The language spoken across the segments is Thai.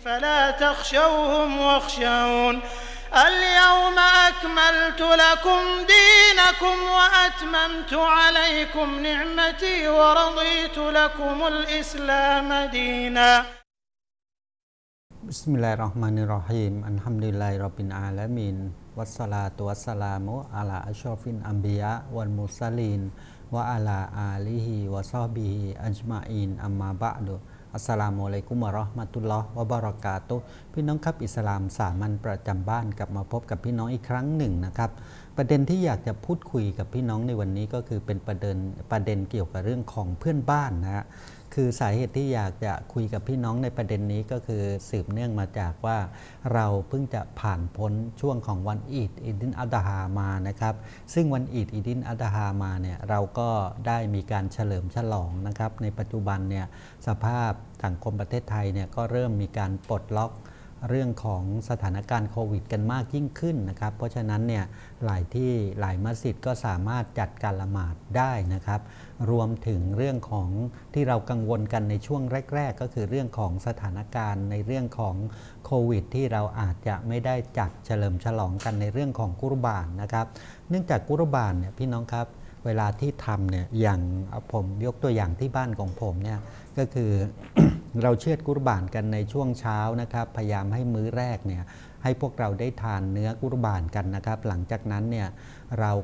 فلا تخشوهم واخشون اليوم أكملت لكم دينكم وأتممت عليكم نعمتي ورضيت لكم الإسلام دينا بسم الله الرحمن الرحيم الحمد لله رب العالمين والصلاة والسلام على أشرف الأنبياء والمرسلين وعلى آله وصحبه أجمعين أما بعدอัสสลามุอะลัยกุมวะเราะห์มะตุลลอฮ์วะบะเราะกาตุฮ์พี่น้องครับอิสลามสามัญประจำบ้านกลับมาพบกับพี่น้องอีกครั้งหนึ่งนะครับประเด็นที่อยากจะพูดคุยกับพี่น้องในวันนี้ก็คือเป็นประเด็นเกี่ยวกับเรื่องของเพื่อนบ้านนะฮะคือสาเหตุที่อยากจะคุยกับพี่น้องในประเด็นนี้ก็คือสืบเนื่องมาจากว่าเราเพิ่งจะผ่านพ้นช่วงของวันอีดินอัฎฮามานะครับซึ่งวันอีดินอัฎฮามาเนี่ยเราก็ได้มีการเฉลิมฉลองนะครับในปัจจุบันเนี่ยสภาพสังคมประเทศไทยเนี่ยก็เริ่มมีการปลดล็อกเรื่องของสถานการณ์โควิดกันมากยิ่งขึ้นนะครับเพราะฉะนั้นเนี่ยหลายที่หลายมัสยิดก็สามารถจัดการละหมาดได้นะครับรวมถึงเรื่องของที่เรากังวลกันในช่วงแรกๆก็คือเรื่องของสถานการณ์ในเรื่องของโควิดที่เราอาจจะไม่ได้จัดเฉลิมฉลองกันในเรื่องของกุรบานนะครับเนื่องจากกุรบานเนี่ยพี่น้องครับเวลาที่ทำเนี่ยอย่างผมยกตัวอย่างที่บ้านของผมเนี่ยก็คือ เราเชือดกุรบานกันในช่วงเช้านะครับพยายามให้มื้อแรกเนี่ยให้พวกเราได้ทานเนื้อกุรบานกันนะครับหลังจากนั้นเนี่ยเรา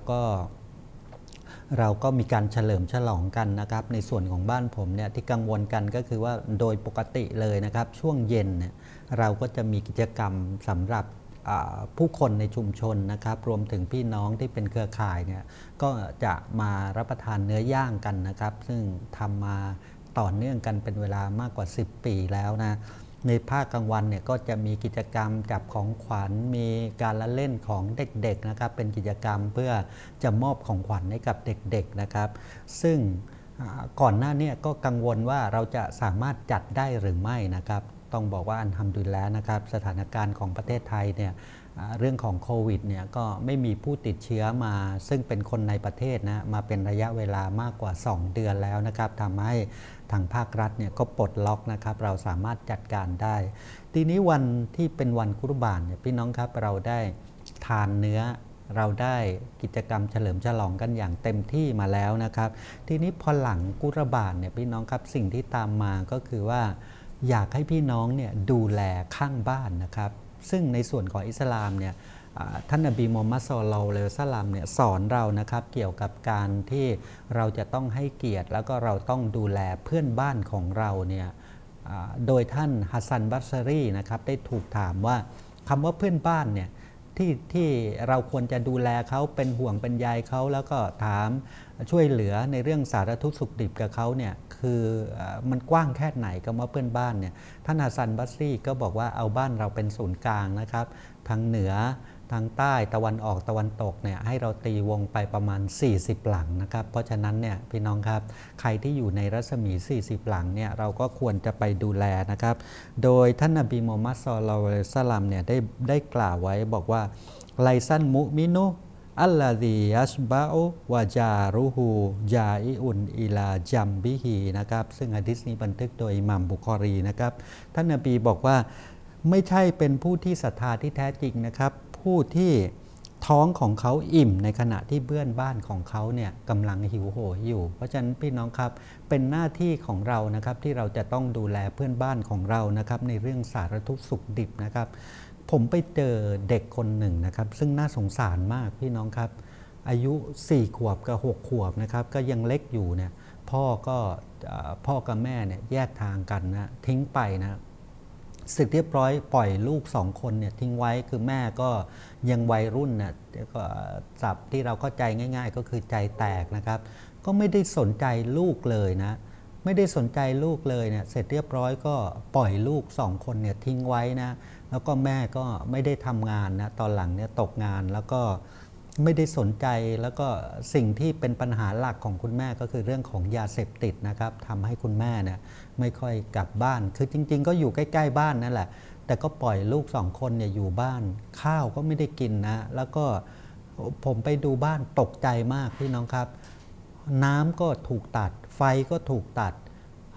ก็มีการเฉลิมฉลองกันนะครับในส่วนของบ้านผมเนี่ยที่กังวลกันก็คือว่าโดยปกติเลยนะครับช่วงเย็นเนี่ยเราก็จะมีกิจกรรมสำหรับผู้คนในชุมชนนะครับรวมถึงพี่น้องที่เป็นเครือข่ายเนี่ยก็จะมารับประทานเนื้อย่างกันนะครับซึ่งทำมาต่อเนื่องกันเป็นเวลามากกว่า10 ปีแล้วนะในภาคกลางวันเนี่ยก็จะมีกิจกรรมจับของขวัญมีการละเล่นของเด็กๆนะครับเป็นกิจกรรมเพื่อจะมอบของขวัญให้กับเด็กๆนะครับซึ่งก่อนหน้านี้ก็กังวลว่าเราจะสามารถจัดได้หรือไม่นะครับต้องบอกว่าอัลฮัมดุลิลละห์นะครับสถานการณ์ของประเทศไทยเนี่ยเรื่องของโควิดเนี่ยก็ไม่มีผู้ติดเชื้อมาซึ่งเป็นคนในประเทศนะมาเป็นระยะเวลามากกว่า2 เดือนแล้วนะครับทำให้ทางภาครัฐเนี่ยก็ปลดล็อกนะครับเราสามารถจัดการได้ทีนี้วันที่เป็นวันกุรบานเนี่ยพี่น้องครับเราได้ทานเนื้อเราได้กิจกรรมเฉลิมฉลองกันอย่างเต็มที่มาแล้วนะครับทีนี้พอหลังกุรบานเนี่ยพี่น้องครับสิ่งที่ตามมาก็คือว่าอยากให้พี่น้องเนี่ยดูแลข้างบ้านนะครับซึ่งในส่วนของอิสลามเนี่ยท่านนบีมูฮัมมัด ศ็อลลัลลอฮุอะลัยฮิวะซัลลัมเนี่ยสอนเรานะครับเกี่ยวกับการที่เราจะต้องให้เกียรติแล้วก็เราต้องดูแลเพื่อนบ้านของเราเนี่ยโดยท่านฮัสซัน บัศรีนะครับได้ถูกถามว่าคำว่าเพื่อนบ้านเนี่ยที่เราควรจะดูแลเขาเป็นห่วงเป็นใยเขาแล้วก็ถามช่วยเหลือในเรื่องสารทุกข์สุขดิบกับเขาเนี่ยคือมันกว้างแค่ไหนกับว่าเพื่อนบ้านเนี่ยท่านฮัสซัน บัศรีก็บอกว่าเอาบ้านเราเป็นศูนย์กลางนะครับทางเหนือทางใต้ตะวันออกตะวันตกเนี่ยให้เราตีวงไปประมาณ40 หลังนะครับเพราะฉะนั้นเนี่ยพี่น้องครับใครที่อยู่ในรัศมี40 หลังเนี่ยเราก็ควรจะไปดูแลนะครับโดยท่านนบีมูฮัมมัด ศ็อลลัลลอฮุอะลัยฮิวะซัลลัมเนี่ยได้กล่าวไว้บอกว่าไลซันมุมินุอัลลาดียัชบะอุวะจารุฮูจาอิอุนอิลาจัมบิฮีนะครับซึ่งหะดีษนี้บันทึกโดยอิหม่ามบุคอรีนะครับท่านนบีบอกว่าไม่ใช่เป็นผู้ที่ศรัทธาที่แท้จริงนะครับผู้ที่ท้องของเขาอิ่มในขณะที่เพื่อนบ้านของเขาเนี่ยกำลังหิวโหยอยู่เพราะฉะนั้นพี่น้องครับเป็นหน้าที่ของเรานะครับที่เราจะต้องดูแลเพื่อนบ้านของเรานะครับในเรื่องสารทุกข์สุขดิบนะครับผมไปเจอเด็กคนหนึ่งนะครับซึ่งน่าสงสารมากพี่น้องครับอายุ4 ขวบกับ6 ขวบนะครับก็ยังเล็กอยู่เนี่ยพ่อกับแม่เนี่ยแยกทางกันนะทิ้งไปนะเสร็จเรียบร้อยปล่อยลูก2 คนเนี่ยทิ้งไว้คือแม่ก็ยังวัยรุ่นน่ะก็ศัพท์ที่เราเข้าใจง่ายๆก็คือใจแตกนะครับก็ไม่ได้สนใจลูกเลยนะไม่ได้สนใจลูกเลยเนี่ยเสร็จเรียบร้อยก็ปล่อยลูก2 คนเนี่ยทิ้งไว้นะแล้วก็แม่ก็ไม่ได้ทำงานนะตอนหลังเนี่ยตกงานแล้วก็ไม่ได้สนใจแล้วก็สิ่งที่เป็นปัญหาหลักของคุณแม่ก็คือเรื่องของยาเสพติดนะครับทำให้คุณแม่เนี่ยไม่ค่อยกลับบ้านคือจริงๆก็อยู่ใกล้ๆบ้านนั่นแหละแต่ก็ปล่อยลูก2 คนเนี่ยอยู่บ้านข้าวก็ไม่ได้กินนะแล้วก็ผมไปดูบ้านตกใจมากพี่น้องครับน้ำก็ถูกตัดไฟก็ถูกตัด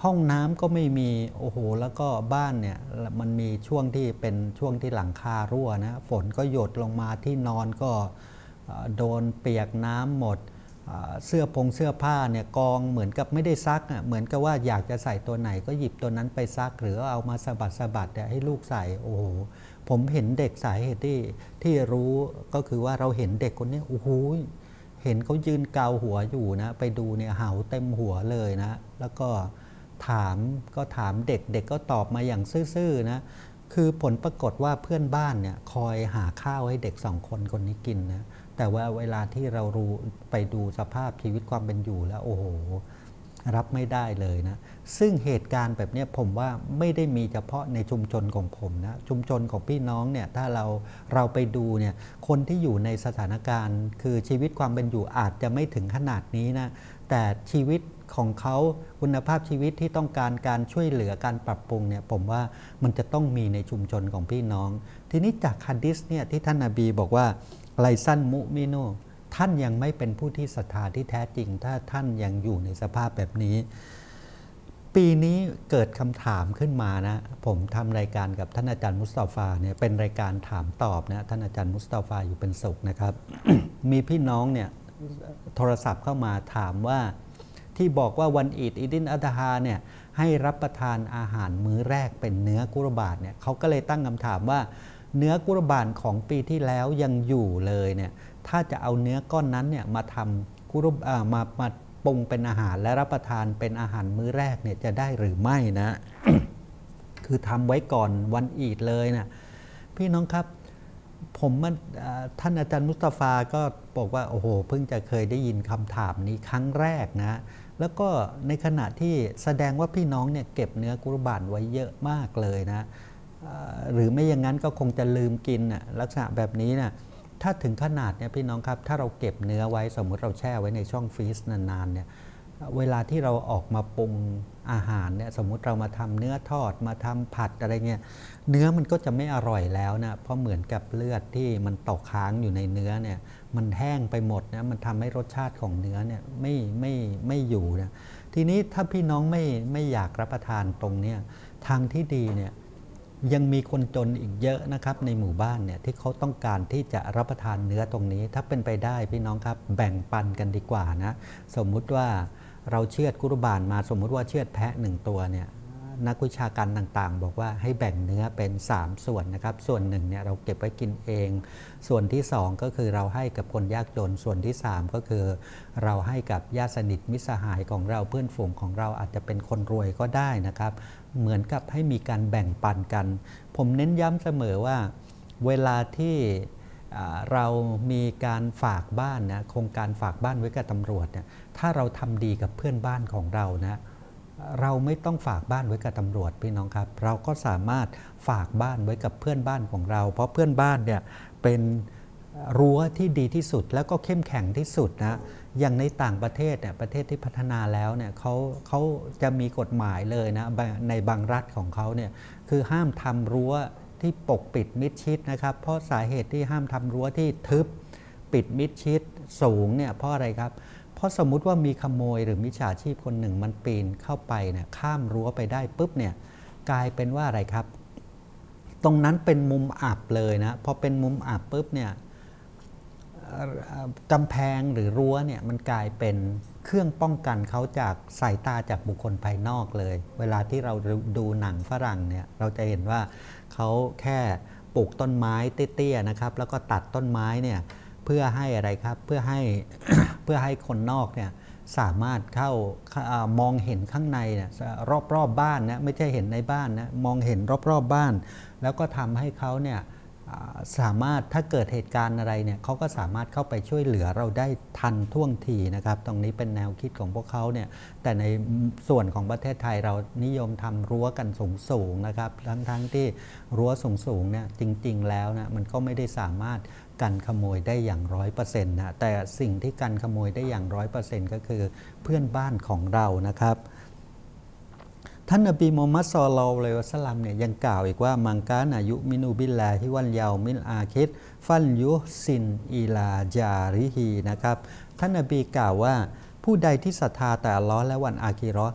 ห้องน้ำก็ไม่มีโอ้โหแล้วก็บ้านเนี่ยมันมีช่วงที่เป็นช่วงที่หลังคารั่วนะฝนก็หยดลงมาที่นอนก็โดนเปียกน้ำหมดเสื้อผ้าเนี่ยกองเหมือนกับไม่ได้ซักเหมือนกับว่าอยากจะใส่ตัวไหนก็หยิบตัวนั้นไปซักหรือเอามาสะบัดให้ลูกใส่โอ้โหผมเห็นเด็กสาเหตุที่รู้ก็คือว่าเราเห็นเด็กคนนี้โอ้โหเห็นเขายืนเกาหัวอยู่นะไปดูเนี่ยเหาเต็มหัวเลยนะแล้วก็ถามเด็กก็ตอบมาอย่างซื่อๆนะคือผลปรากฏว่าเพื่อนบ้านเนี่ยคอยหาข้าวให้เด็ก2 คนนี้กินนะแต่ว่าเวลาที่เรารู้ไปดูสภาพชีวิตความเป็นอยู่แล้วโอ้โหรับไม่ได้เลยนะซึ่งเหตุการณ์แบบนี้ผมว่าไม่ได้มีเฉพาะในชุมชนของผมนะชุมชนของพี่น้องเนี่ยถ้าเราไปดูเนี่ยคนที่อยู่ในสถานการณ์คือชีวิตความเป็นอยู่อาจจะไม่ถึงขนาดนี้นะแต่ชีวิตของเขาคุณภาพชีวิตที่ต้องการการช่วยเหลือการปรับปรุงเนี่ยผมว่ามันจะต้องมีในชุมชนของพี่น้องทีนี้จากหะดีษเนี่ยที่ท่านนบีบอกว่าไลซันมุมิโนท่านยังไม่เป็นผู้ที่ศรัทธาที่แท้จริงถ้าท่านยังอยู่ในสภาพแบบนี้ปีนี้เกิดคำถามขึ้นมานะผมทำรายการกับท่านอาจารย์มุสตาฟาเนี่ยเป็นรายการถามตอบนะท่านอาจารย์มุสตาฟาอยู่เป็นสุขนะครับ มีพี่น้องเนี่ยโทรศัพท์เข้ามาถามว่าที่บอกว่าวันอีดินอัฎฮาเนี่ยให้รับประทานอาหารมื้อแรกเป็นเนื้อกุรบานเนี่ยเขาก็เลยตั้งคำถามว่าเนื้อกุรบานของปีที่แล้วยังอยู่เลยเนี่ยถ้าจะเอาเนื้อก้อนนั้นเนี่ยมาทำกุรมาปรุงเป็นอาหารและรับประทานเป็นอาหารมื้อแรกเนี่ยจะได้หรือไม่นะ คือทำไว้ก่อนวันอีดเลยนะพี่น้องครับผมท่านอาจารย์มุสตาฟาก็บอกว่าโอ้โหเพิ่งจะเคยได้ยินคำถามนี้ครั้งแรกนะแล้วก็ในขณะที่แสดงว่าพี่น้องเนี่ยเก็บเนื้อกุรบานไว้เยอะมากเลยนะหรือไม่อย่างนั้นก็คงจะลืมกินลักษณะแบบนี้นะถ้าถึงขนาดเนี่ยพี่น้องครับถ้าเราเก็บเนื้อไว้สมมุติเราแช่ไว้ในช่องฟรีซนานๆเนี่ยเวลาที่เราออกมาปรุงอาหารเนี่ยสมมุติเรามาทำเนื้อทอดมาทำผัดอะไรเงี้ยเนื้อมันก็จะไม่อร่อยแล้วนะเพราะเหมือนกับเลือดที่มันตกค้างอยู่ในเนื้อเนี่ยมันแห้งไปหมดนะมันทำให้รสชาติของเนื้อเนี่ยไม่อยู่นะทีนี้ถ้าพี่น้องไม่อยากรับประทานตรงเนี้ยทางที่ดีเนี่ยยังมีคนจนอีกเยอะนะครับในหมู่บ้านเนี่ยที่เขาต้องการที่จะรับประทานเนื้อตรงนี้ถ้าเป็นไปได้พี่น้องครับแบ่งปันกันดีกว่านะสมมุติว่าเราเชือดกุรบานมาสมมุติว่าเชือดแพะ1 ตัวเนี่ยนักวิชาการต่างๆบอกว่าให้แบ่งเนื้อเป็น3 ส่วนนะครับส่วน1เนี่ยเราเก็บไว้กินเองส่วนที่2ก็คือเราให้กับคนยากจนส่วนที่3ก็คือเราให้กับญาติสนิทมิตรสหายของเราเพื่อนฝูงของเราอาจจะเป็นคนรวยก็ได้นะครับเหมือนกับให้มีการแบ่งปันกันผมเน้นย้ำเสมอว่าเวลาที่เรามีการฝากบ้านนะโครงการฝากบ้านไว้กับตำรวจเนี่ยถ้าเราทำดีกับเพื่อนบ้านของเรานะเราไม่ต้องฝากบ้านไว้กับตำรวจพี่น้องครับเราก็สามารถฝากบ้านไว้กับเพื่อนบ้านของเราเพราะเพื่อนบ้านเนี่ยเป็นรั้วที่ดีที่สุดแล้วก็เข้มแข็งที่สุดนะอย่างในต่างประเทศเนี่ยประเทศที่พัฒนาแล้วเนี่ยเขาจะมีกฎหมายเลยนะในบางรัฐของเขาเนี่ยคือห้ามทำรั้วที่ปกปิดมิดชิดนะครับเพราะสาเหตุที่ห้ามทำรั้วที่ทึบปิดมิดชิดสูงเนี่ยเพราะอะไรครับเพราะสมมุติว่ามีขโมยหรือมิจฉาชีพคนหนึ่งมันปีนเข้าไปเนี่ยข้ามรั้วไปได้ปุ๊บเนี่ยกลายเป็นว่าอะไรครับตรงนั้นเป็นมุมอับเลยนะพอเป็นมุมอับปุ๊บเนี่ยกำแพงหรือรั้วเนี่ยมันกลายเป็นเครื่องป้องกันเขาจากสายตาจากบุคคลภายนอกเลยเวลาที่เราดูหนังฝรั่งเนี่ยเราจะเห็นว่าเขาแค่ปลูกต้นไม้เตี้ยๆนะครับแล้วก็ตัดต้นไม้เนี่ยเพื่อให้อะไรครับเพื่อให้คนนอกเนี่ยสามารถเข้ามองเห็นข้างในเนี่ยรอบบ้านนะไม่ใช่เห็นในบ้านนะมองเห็นรอบบ้านแล้วก็ทำให้เขาเนี่ยสามารถถ้าเกิดเหตุการณ์อะไรเนี่ยเขาก็สามารถเข้าไปช่วยเหลือเราได้ทันท่วงทีนะครับตรงนี้เป็นแนวคิดของพวกเขาเนี่ยแต่ในส่วนของประเทศไทยเรานิยมทำรั้วกันสูงนะครับทั้งที่รั้วสูงเนี่ยจริงๆแล้วนะมันก็ไม่ได้สามารถกันขโมยได้อย่าง 100% นะแต่สิ่งที่กันขโมยได้อย่าง 100% ก็คือเพื่อนบ้านของเรานะครับท่านนบีมูฮัมมัด ศ็อลลัลลอฮุอะลัยฮิวะซัลลัมเนี่ยยังกล่าวอีกว่ามังกานะยุมินูบิลลาฮิวัลยามิลอาคิรฟัลยุซินอิลาจาริฮีนะครับท่านนบีกล่าวว่าผู้ใดที่ศรัทธาแต่อัลเลาะห์และวันอาคิเราะห์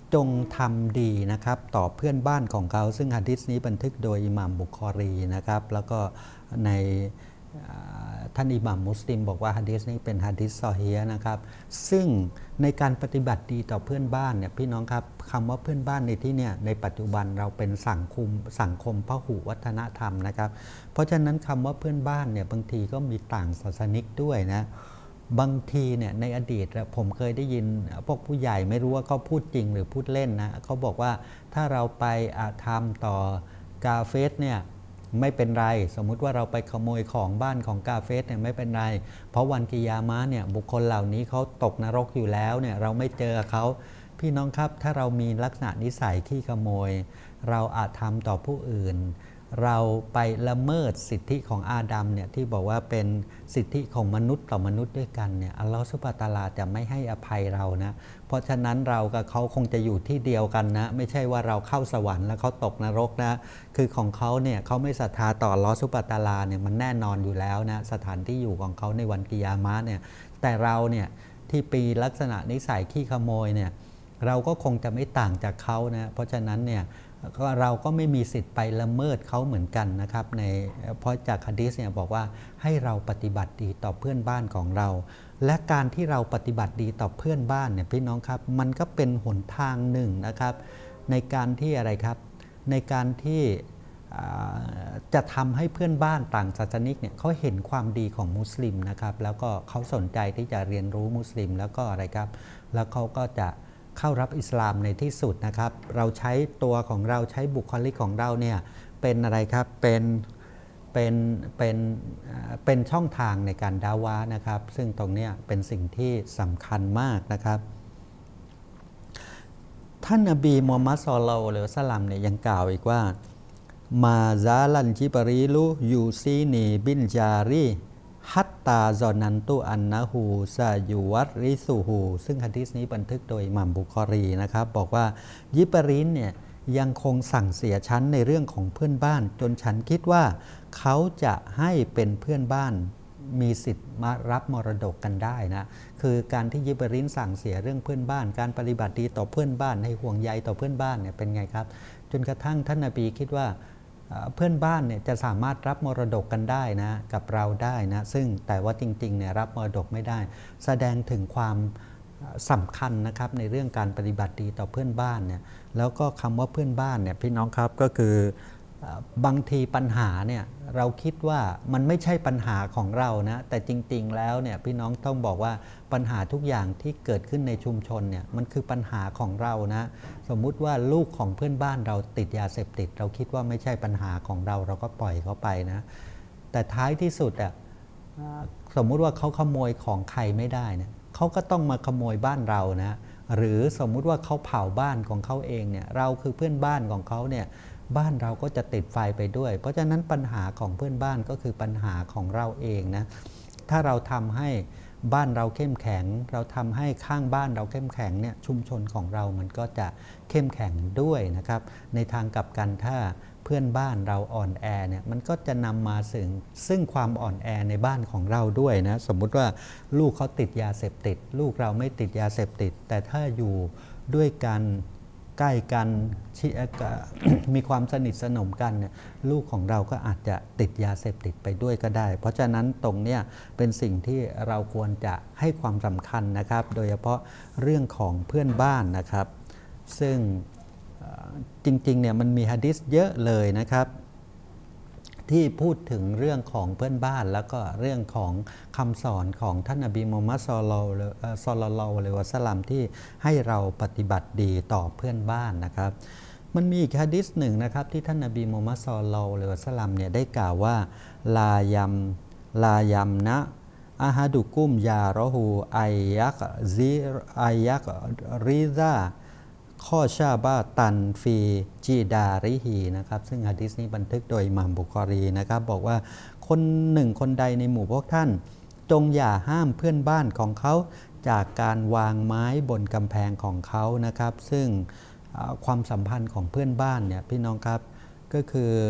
จงทำดีนะครับต่อเพื่อนบ้านของเขาซึ่งหะดีษนี้บันทึกโดยอิหม่ามบุคอรีนะครับแล้วก็ในท่านอิหม่ามมุสลิมบอกว่าหะดีษนี้เป็นหะดีษซอฮีฮ์นะครับซึ่งในการปฏิบัติดีต่อเพื่อนบ้านเนี่ยพี่น้องครับคำว่าเพื่อนบ้านในที่เนี่ยในปัจจุบันเราเป็นสังคมพหุวัฒนธรรมนะครับเพราะฉะนั้นคำว่าเพื่อนบ้านเนี่ยบางทีก็มีต่างศาสนิกด้วยนะบางทีเนี่ยในอดีตผมเคยได้ยินพวกผู้ใหญ่ไม่รู้ว่าเขาพูดจริงหรือพูดเล่นนะเขาบอกว่าถ้าเราไปอาธรรมต่อกาเฟสเนี่ยไม่เป็นไรสมมุติว่าเราไปขโมยของบ้านของกาเฟสเนี่ยไม่เป็นไรเพราะวันกิยามะห์เนี่ยบุคคลเหล่านี้เขาตกนรกอยู่แล้วเนี่ยเราไม่เจอเขาพี่น้องครับถ้าเรามีลักษณะนิสัยขี้ขโมยเราอาจทำต่อผู้อื่นเราไปละเมิดสิทธิของอาดัมเนี่ยที่บอกว่าเป็นสิทธิของมนุษย์ต่อมนุษย์ด้วยกันเนี่ยอัลลอฮฺซุบฮานะฮูวะตะอาลาจะไม่ให้อภัยเรานะเพราะฉะนั้นเรากับเขาคงจะอยู่ที่เดียวกันนะไม่ใช่ว่าเราเข้าสวรรค์แล้วเขาตกนรกนะคือของเขาเนี่ยเขาไม่ศรัทธาต่ออัลลอฮฺซุบฮานะฮูวะตะอาลาเนี่ยมันแน่นอนอยู่แล้วนะสถานที่อยู่ของเขาในวันกิยามะห์เนี่ยแต่เราเนี่ยที่ปีลักษณะนิสัยขี้ขโมยเนี่ยเราก็คงจะไม่ต่างจากเขานะเพราะฉะนั้นเนี่ยเราก็ไม่มีสิทธิ์ไปละเมิดเขาเหมือนกันนะครับเพราะจากหะดีษเนี่ยบอกว่าให้เราปฏิบัติดีต่อเพื่อนบ้านของเราและการที่เราปฏิบัติดีต่อเพื่อนบ้านเนี่ยพี่น้องครับมันก็เป็นหนทางหนึ่งนะครับในการที่อะไรครับในการที่จะทำให้เพื่อนบ้านต่างศาสนิกเนี่ยเขาเห็นความดีของมุสลิมนะครับแล้วก็เขาสนใจที่จะเรียนรู้มุสลิมแล้วก็อะไรครับแล้วเขาก็จะเข้ารับอิสลามในที่สุดนะครับเราใช้ตัวของเราใช้บุคลิกของเราเนี่ยเป็นอะไรครับเป็นช่องทางในการดาวะนะครับซึ่งตรงนี้เป็นสิ่งที่สำคัญมากนะครับท่านนบีมูฮัมมัด ศ็อลลัลลอฮุอะลัยฮิวะซัลลัมเนี่ยยังกล่าวอีกว่ามาซาลันจิบรีลุยูซีนีบินจารีฮัตตาซอนันตุอันนะฮูซายูวัตริซูฮูซึ่งหะดีษนี้บันทึกโดยอิหม่ามบุคอรีนะครับบอกว่ายิบรีนเนี่ยยังคงสั่งเสียฉันในเรื่องของเพื่อนบ้านจนฉันคิดว่าเขาจะให้เป็นเพื่อนบ้านมีสิทธิ์มารับมรดกกันได้นะคือการที่ยิบรีนสั่งเสียเรื่องเพื่อนบ้านการปฏิบัติดีต่อเพื่อนบ้านให้ห่วงใยต่อเพื่อนบ้านเนี่ยเป็นไงครับจนกระทั่งท่านนบีคิดว่าเพื่อนบ้านเนี่ยจะสามารถรับมรดกกันได้นะกับเราได้นะซึ่งแต่ว่าจริงๆเนี่ยรับมรดกไม่ได้แสดงถึงความสำคัญนะครับในเรื่องการปฏิบัติดีต่อเพื่อนบ้านเนี่ยแล้วก็คำว่าเพื่อนบ้านเนี่ยพี่น้องครับก็คือบางทีปัญหาเนี่ยเราคิดว่ามันไม่ใช่ปัญหาของเรานะแต่จริงๆแล้วเนี่ยพี่น้องต้องบอกว่าปัญหาทุกอย่างที่เกิดขึ้นในชุมชนเนี่ยมันคือปัญหาของเรานะสมมุติว่าลูกของเพื่อนบ้านเราติดยาเสพติดเราคิดว่าไม่ใช่ปัญหาของเราเราก็ปล่อยเขาไปนะแต่ท้ายที่สุดอ่ะสมมุติว่าเขาขโมยของใครไม่ได้เนี่ยเขาก็ต้องมาขโมยบ้านเรานะหรือสมมุติว่าเขาเผาบ้านของเขาเองเนี่ยเราคือเพื่อนบ้านของเขาเนี่ยบ้านเราก็จะติดไฟไปด้วยเพราะฉะนั้นปัญหาของเพื่อนบ้านก็คือปัญหาของเราเองนะถ้าเราทำให้บ้านเราเข้มแข็งเราทำให้ข้างบ้านเราเข้มแข็งเนี่ยชุมชนของเรามันก็จะเข้มแข็งด้วยนะครับในทางกลับกันถ้าเพื่อนบ้านเราอ่อนแอเนี่ยมันก็จะนำมาซึ่งความอ่อนแอในบ้านของเราด้วยนะสมมุติว่าลูกเขาติดยาเสพติดลูกเราไม่ติดยาเสพติดแต่ถ้าอยู่ด้วยกันใกล้กันมีความสนิทสนมกันเนี่ยลูกของเราก็อาจจะติดยาเสพติดไปด้วยก็ได้เพราะฉะนั้นตรงเนี้ยเป็นสิ่งที่เราควรจะให้ความสำคัญนะครับโดยเฉพาะเรื่องของเพื่อนบ้านนะครับซึ่งจริงๆเนี่ยมันมีหะดีษเยอะเลยนะครับที่พูดถึงเรื่องของเพื่อนบ้านแล้วก็เรื่องของคำสอนของท่านนบีมูฮัมมัด ศ็อลลัลลอฮุอะลัยฮิวะซัลลัมที่ให้เราปฏิบัติดีต่อเพื่อนบ้านนะครับมันมีอีกหะดีษหนึ่งนะครับที่ท่านนบีมูฮัมมัด ศ็อลลัลลอฮุอะลัยฮิวะซัลลัมเนี่ยได้กล่าวว่าลายัมนะอะฮะดุกุมยาเราะฮูอัยยักริซาข้อชาบะตันฟีจีดาริฮีนะครับซึ่งหะดีษนี้บันทึกโดยอิหม่ามบุคอรีนะครับบอกว่าคนหนึ่งคนใดในหมู่พวกท่านจงอย่าห้ามเพื่อนบ้านของเขาจากการวางไม้บนกำแพงของเขานะครับซึ่งความสัมพันธ์ของเพื่อนบ้านเนี่ยพี่น้องครับก็คือ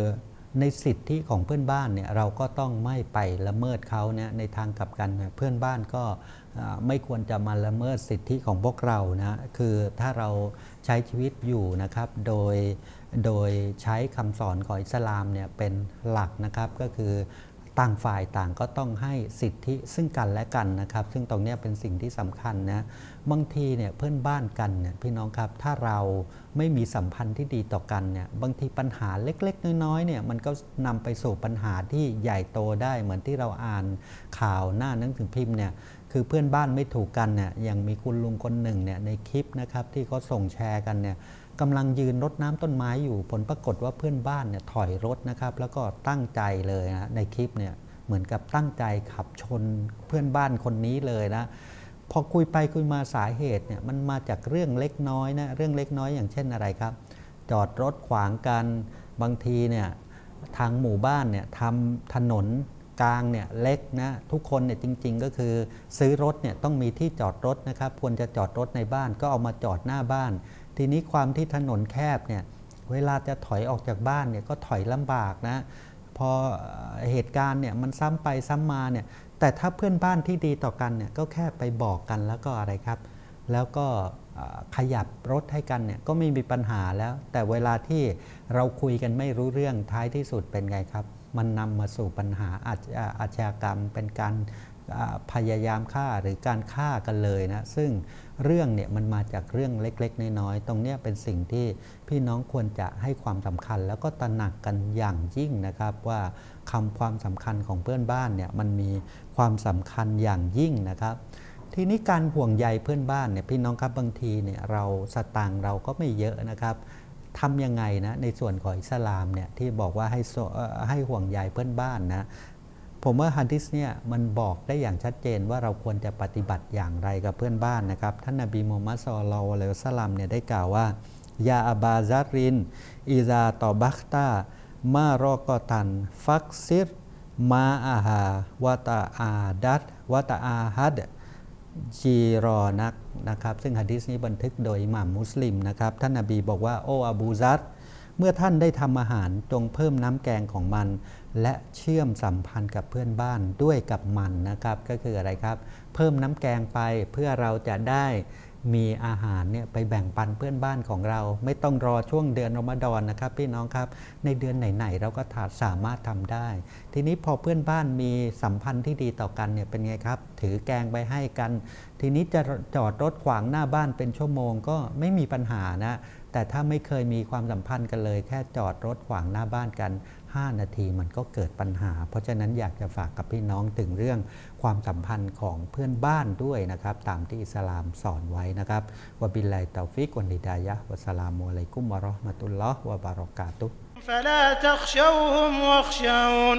ในสิทธิของเพื่อนบ้านเนี่ยเราก็ต้องไม่ไปละเมิดเขาเนี่ยในทางกลับกันเพื่อนบ้านก็ไม่ควรจะมาละเมิดสิทธิของพวกเรานะคือถ้าเราใช้ชีวิตอยู่นะครับโดยใช้คำสอนของอิสลามเนี่ยเป็นหลักนะครับก็คือต่างฝ่ายต่างก็ต้องให้สิทธิซึ่งกันและกันนะครับซึ่งตรงนี้เป็นสิ่งที่สำคัญนะบางทีเนี่ยเพื่อนบ้านกันเนี่ยพี่น้องครับถ้าเราไม่มีสัมพันธ์ที่ดีต่อกันเนี่ยบางทีปัญหาเล็กๆน้อยๆเนี่ยมันก็นำไปสู่ปัญหาที่ใหญ่โตได้เหมือนที่เราอ่านข่าวหน้าหนังสือพิมพ์เนี่ยคือเพื่อนบ้านไม่ถูกกันเนี่ยอย่างมีคุณลุงคนหนึ่งเนี่ยในคลิปนะครับที่เขาส่งแชร์กันเนี่ยกำลังยืนรดน้ำต้นไม้อยู่ผลปรากฏว่าเพื่อนบ้านเนี่ยถอยรถนะครับแล้วก็ตั้งใจเลยนะในคลิปเนี่ยเหมือนกับตั้งใจขับชนเพื่อนบ้านคนนี้เลยนะพอคุยไปคุยมาสาเหตุเนี่ยมันมาจากเรื่องเล็กน้อยนะเรื่องเล็กน้อยอย่างเช่นอะไรครับจอดรถขวางกันบางทีเนี่ยทางหมู่บ้านเนี่ยทำถนนกลางเนี่ยเล็กนะทุกคนเนี่ยจริงๆก็คือซื้อรถเนี่ยต้องมีที่จอดรถนะครับควรจะจอดรถในบ้านก็เอามาจอดหน้าบ้านทีนี้ความที่ถนนแคบเนี่ยเวลาจะถอยออกจากบ้านเนี่ยก็ถอยลำบากนะพอเหตุการณ์เนี่ยมันซ้ำไปซ้ำมาเนี่ยแต่ถ้าเพื่อนบ้านที่ดีต่อกันเนี่ยก็แค่ไปบอกกันแล้วก็อะไรครับแล้วก็ขยับรถให้กันเนี่ยก็ไม่มีปัญหาแล้วแต่เวลาที่เราคุยกันไม่รู้เรื่องท้ายที่สุดเป็นไงครับมันนำมาสู่ปัญหาอาชญากรรมเป็นการพยายามฆ่าหรือการฆ่ากันเลยนะซึ่งเรื่องเนี่ยมันมาจากเรื่องเล็กๆน้อยๆตรงนี้เป็นสิ่งที่พี่น้องควรจะให้ความสำคัญแล้วก็ตระหนักกันอย่างยิ่งนะครับว่าความสำคัญของเพื่อนบ้านเนี่ยมันมีความสำคัญอย่างยิ่งนะครับทีนี้การห่วงใยเพื่อนบ้านเนี่ยพี่น้องครับบางทีเนี่ยเราสตางค์เราก็ไม่เยอะนะครับทำยังไงนะในส่วนของอิสลามเนี่ยที่บอกว่าให้ห่วงใยเพื่อนบ้านนะผมว่าหะดีษเนี่ยมันบอกได้อย่างชัดเจนว่าเราควรจะปฏิบัติอย่างไรกับเพื่อนบ้านนะครับท่านนบีมูฮัมมัด ศ็อลลัลลอฮุอะลัยฮิวะซัลลัมเนี่ยได้กล่าวว่ายาอบาซารินอิซาตอบักตามารอกอตันฟักซิรมาอาฮาวะตาอาดัดวะตาอาฮัดจีรอนักนะครับซึ่งหะดีษนี้บันทึกโดยอิหม่ามมุสลิมนะครับท่านนบีบอกว่าโออบูซัรเมื่อท่านได้ทำอาหารจงเพิ่มน้ำแกงของมันและเชื่อมสัมพันธ์กับเพื่อนบ้านด้วยกับมันนะครับก็คืออะไรครับเพิ่มน้ำแกงไปเพื่อเราจะได้มีอาหารเนี่ยไปแบ่งปันเพื่อนบ้านของเราไม่ต้องรอช่วงเดือนรอมฎอนนะครับพี่น้องครับในเดือนไหนๆเราก็สามารถทำได้ทีนี้พอเพื่อนบ้านมีสัมพันธ์ที่ดีต่อกันเนี่ยเป็นไงครับถือแกงไปให้กันทีนี้จะจอดรถขวางหน้าบ้านเป็นชั่วโมงก็ไม่มีปัญหานะแต่ถ้าไม่เคยมีความสัมพันธ์กันเลยแค่จอดรถขวางหน้าบ้านกัน5 นาทีมันก็เกิดปัญหาเพราะฉะนั้นอยากจะฝากกับพี่น้องถึงเรื่องความสัมพันธ์ของเพื่อนบ้านด้วยนะครับตามที่อิสลามสอนไว้นะครับวะบิลลาฮิตตอฟิกวัลฮิดายะฮ์วัสสลามุอะลัยกุมวะเราะห์มะตุลลอฮ์วะบารอกาตุฮ์ فلا تخشوهم واخشون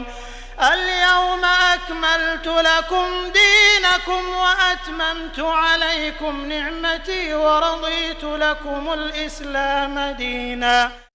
اليوم أكملت لكم دينكم وأتممت عليكم نعمتي ورضيت لكم الإسلام دينا